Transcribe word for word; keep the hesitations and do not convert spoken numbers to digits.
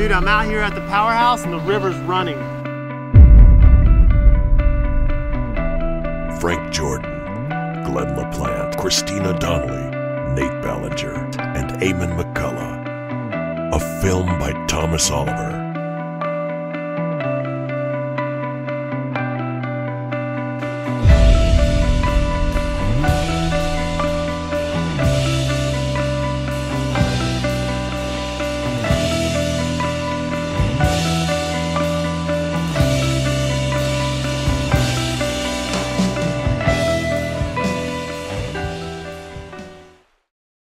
Dude, I'm out here at the powerhouse and the river's running. Frank Jordan, Glenn LaPlante, Christina Donnelly, Nate Ballinger, and Eamon McCullough. A film by Thomas Oliver.